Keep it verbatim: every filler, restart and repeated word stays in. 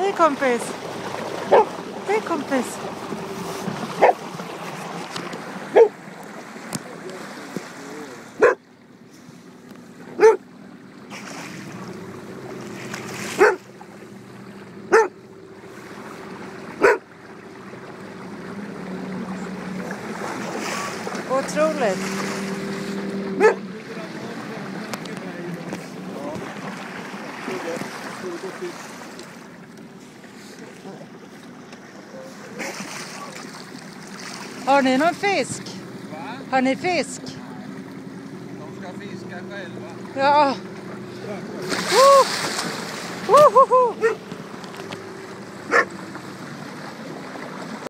Hej kompis. Hej kompis. Otroligt. Har ni någon fisk? Va? Har ni fisk? De ska fiska själva. Ja. Uh. Uh, uh, uh.